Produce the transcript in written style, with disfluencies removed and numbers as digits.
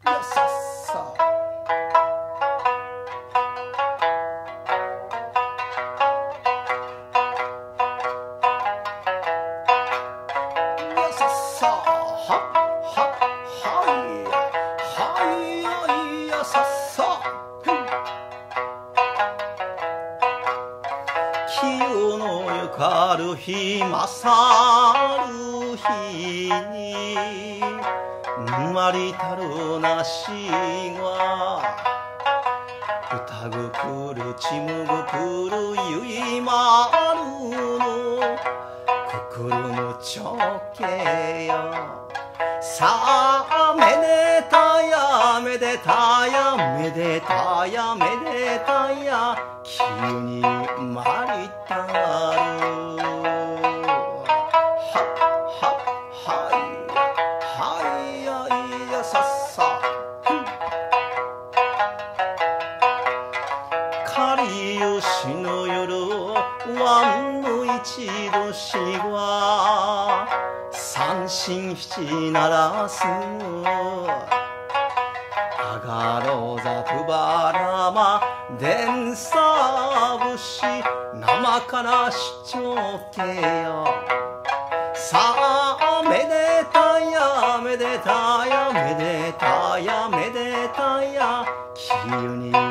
よさっさよさっさはははいはいはいよさっさ清のゆかる日勝る日に生まれたるなしは歌ぐくるちむぐくるゆいまるのくくるむちょけよさあめでたやめでたやめでたやめでたや急に生まれたるはははいはいやいやさっさかりゆしの夜ワンの一度しは三心七ならすあがろざぷばらまでんさぶし生からしちょけよさあめでたやめでたやめでたやめでたや急に